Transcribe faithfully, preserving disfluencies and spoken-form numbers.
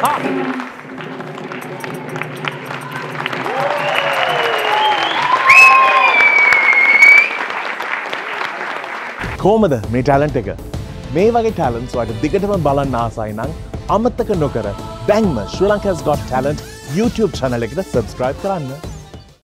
කොහමද මේ ටැලන්ට් එක? මේ වගේ ටැලන්ට්ස් වලට දිගටම බලන්න ආසයි නම් අමතක නොකර දැන්ම Sri Lanka's Got Talent YouTube channel එකට subscribe කරන්න.